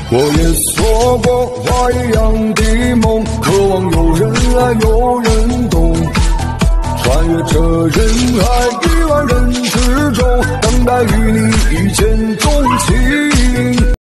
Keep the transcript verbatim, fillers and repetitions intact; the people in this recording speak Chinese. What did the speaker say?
我也做过花一样的梦，渴望有人爱有人懂，穿越这人海亿万人之中，等待与你